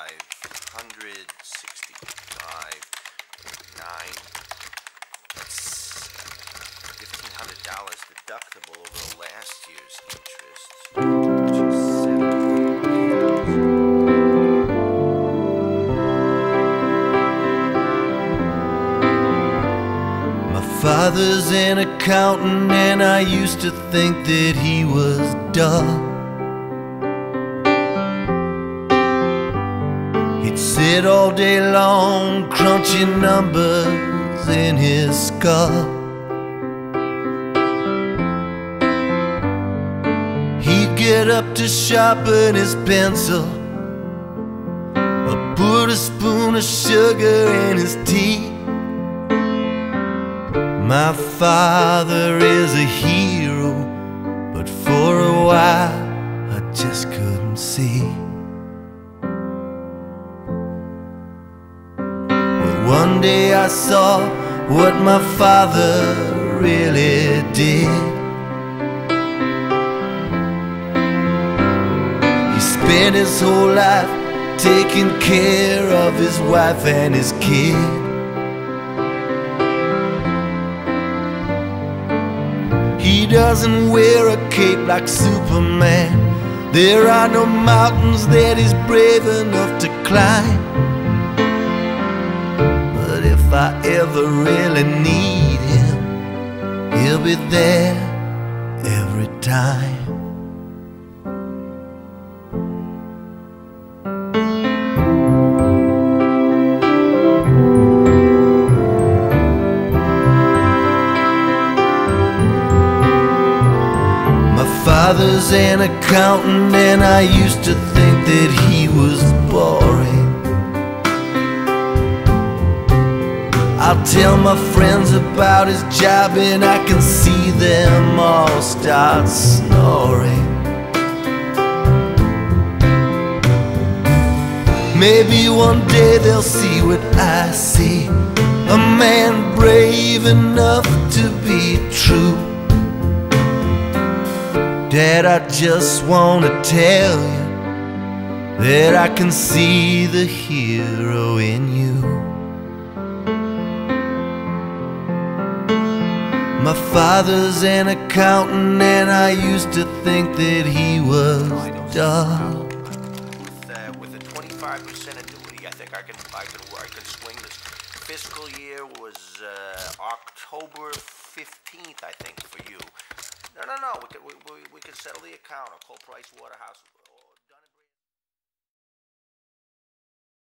565 9. That's $1,500 deductible over last year's interest. Which is My father's an accountant, and I used to think that he was dumb. He'd sit all day long crunching numbers in his skull. He'd get up to sharpen his pencil or put a spoon of sugar in his tea. My father is a hero, but for a while I just couldn't see. But one day I saw what my father really did. He spent his whole life taking care of his wife and his kid. He doesn't wear a cape like Superman. There are no mountains that he's brave enough to climb. But if I ever really need him, he'll be there every time. Father's an accountant, and I used to think that he was boring. I'll tell my friends about his job, and I can see them all start snoring. Maybe one day they'll see what I see, a man brave enough to be true. Dad, I just want to tell you that I can see the hero in you. My father's an accountant, and I used to think that he was dumb. With a 25% annuity, I think I can swing this. Fiscal year was October 15th, I think, for you. No. We could settle the account. I'll call Price Waterhouse.